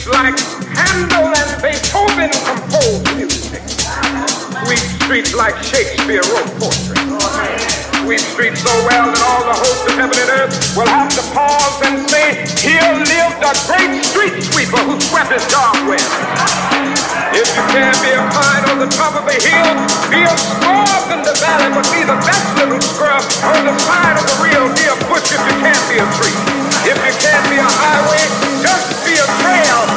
streets like Handel and Beethoven composed music. Sweet streets like Shakespeare wrote poetry. Sweet streets so well that all the hosts of heaven and earth will have to pause and say, here lived a great street sweeper who swept his dark well. If you can't be a pine on the top of a hill, be a scrub in the valley, but be the best little scrub on the side of the real dear bush if you can't be a tree. If you can't be a highway, just be a trail.